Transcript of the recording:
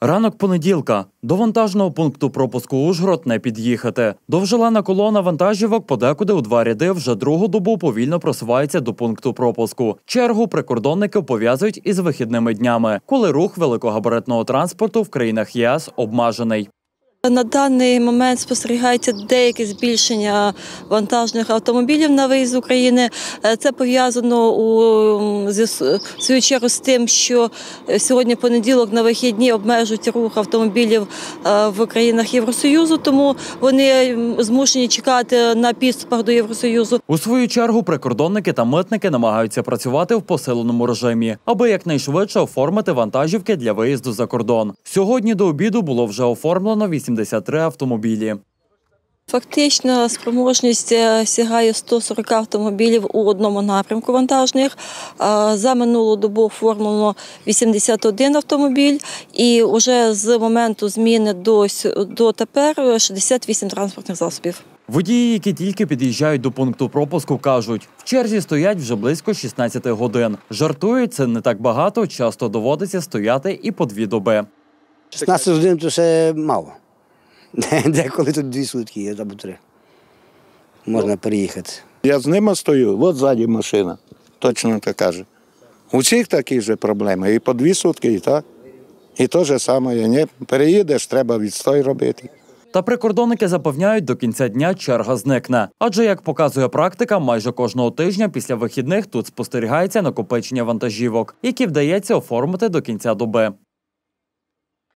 Ранок понеділка. До вантажного пункту пропуску Ужгород не під'їхати. Довжелана колона вантажівок подекуди у два ряди вже другу добу повільно просувається до пункту пропуску. Чергу прикордонники пов'язують із вихідними днями, коли рух великогабаритного транспорту в країнах ЄС обмежений. На даний момент спостерігається деяке збільшення вантажних автомобілів на виїзд з України. Це пов'язано в свою чергу з тим, що сьогодні понеділок на вихідні обмежують рух автомобілів в країнах Євросоюзу, тому вони змушені чекати на підступах до Євросоюзу. У свою чергу прикордонники та митники намагаються працювати в посиленому режимі, аби якнайшвидше оформити вантажівки для виїзду за кордон. Сьогодні до обіду було вже оформлено 83 автомобілі. Фактично спроможність сягає 140 автомобілів у одному напрямку вантажних. За минулу добу оформлено 81 автомобіль і вже з моменту зміни до тепер 68 транспортних засобів. Водії, які тільки під'їжджають до пункту пропуску, кажуть, в черзі стоять вже близько 16 годин. Жартують, це не так багато, часто доводиться стояти і по 2 доби. 16 годин – то ще мало. Деколи тут 2 сутки є, або 3. Можна переїхати. Я з ними стою, от ззаді машина, точно так каже. У всіх такі ж проблеми, і по 2 сутки, і так. І те ж саме, не переїдеш, треба відстой робити. Та прикордонники запевняють, до кінця дня черга зникне. Адже, як показує практика, майже кожного тижня після вихідних тут спостерігається накопичення вантажівок, які вдається оформити до кінця доби.